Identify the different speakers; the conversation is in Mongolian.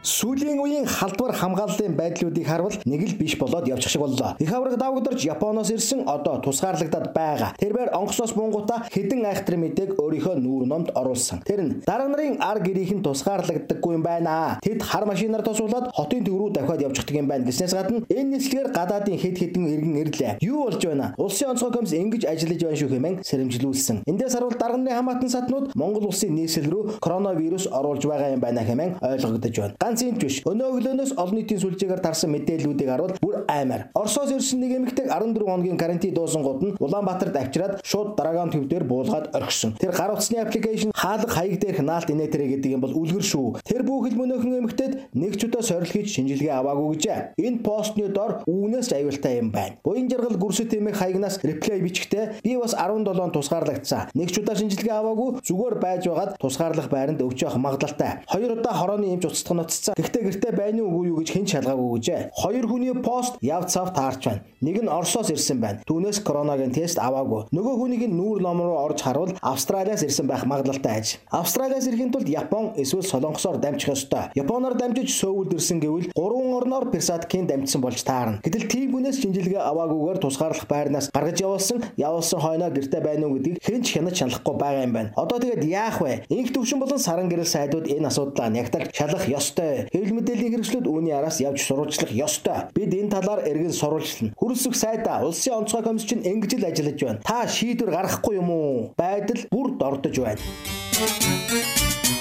Speaker 1: Сүүлийн үеийн халдвар хамгааллын байдлуудыг харвал нэг л биш болоод явчих шиг боллоо. Их авраг давгодарч Японоос ирсэн одоо тусгаарлагдаад байгаа. Тэрээр онгоцоос бунгуута хэдэн айхтар мэдээг өөрийнхөө нүүр номд оруулсан. Тэр нь дарга нарын ар гэрийнх нь тусгаарлагддаггүй юм байна. Тэд хар машинаар тосуулаад хотын төв рүү давхиад явчихдаг юм байна гэснээс гадна энэ нийслэгээр гадаадын хэд хэдэн иргэн ирлээ. Юу болж байна? Улсын онцгой комисс ингэж ажиллаж байна шүү хэмээн сэрэмжлүүлсэн. Эндээс харуул дарга нарын хамаатан сатнууд Монгол улсын нийслэл рүү коронавирус оруулж байгаа юм байна хэмээн ойлгогдож байна. Ганц энэ биш. Өнөө өглөөнөөс олон нийтийн сүлжээгээр тарсан мэдээллүүдийг харуул бүр аймаар. Оросоос ирсэн нэг эмэгтэйг 14 хоногийн карантин дуусангууд нь Улаанбаатарт авчираад шууд дараагийн төвдөр буулгаад орхисон. Тэр гар утасны аппликейшн хаалга хаяг дээрх наалт инээтрэ гэдэг юм бол үлгэр шүү. Тэр бүхэл мөнөөхөн эмэгтэйд нэг ч удаа сорил хийж шинжилгээ аваагүй гэжээ. Энэ постны дор үүнээс аюултай юм байна. Буян жаргал гүрсэт эмэг хаягнаас реплей бичихтэй би бас 17 тусгаарлагдсан. Нэг ч удаа шинжилгээ аваагүй зүгээр байж байгаад тусгаарлах байранд өвчөөх магадлалтай. 2 удаа хорооны эмч уцтах ноцсон. Гэхдээ гэртээ байна уу үгүй юу гэж хэн шалгаагүй гэжээ. 2 хүний пост яв цав таарч байна. Нэг нь Оросоос ирсэн байна. Түүнээс коронагийн тест аваагүй. Нөгөө хүнийг нүүр ном руу орж харуул Австралиас ирсэн байх магадлалтай аж. Австралиас ирэхин тулд Япон эсвэл Солонгосоор дамжих ёстой. Японоор дамжиж Сөүлд ирсэн гэвэл 3 орноор Персадкийн дамжсан болж таарна. Гэтэл тийм хүнээс шинжилгээ аваагүйгээр тусгаарлах байрнаас гаргаж явуулсан хойноо гэртээ байна уу гэдгийг хэн ч хянаж шалахгүй байгаа юм байна. Одоо тэгээд яах вэ? Инх төвшин болон саран гэрэл сайдууд энэ асуудлаа нягтлж шалгах ёстой. Хэвлэл мэдээллийн хэрэгслүүд үүний араас явж сурвалжлах ёстой. Бид энэ талаар эргэн сурвалжлана. Хүрэлцэх сайдаа улсын онцгой комисс чинь ингэж л ажиллаж байна. Та шийдвэр гаргахгүй юм уу? Байдал бүр дордож байна.